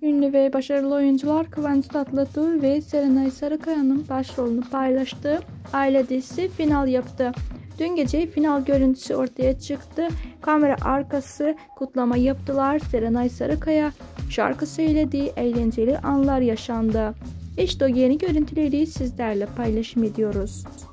Ünlü ve başarılı oyuncular Kıvanç Tatlıtuğ ve Serenay Sarıkaya'nın başrolünü paylaştığı Aile dizisi final yaptı. Dün gece final görüntüsü ortaya çıktı. Kamera arkası kutlama yaptılar. Serenay Sarıkaya şarkı söyledi, eğlenceli anlar yaşandı. İşte o yeni görüntüleri sizlerle paylaşım ediyoruz.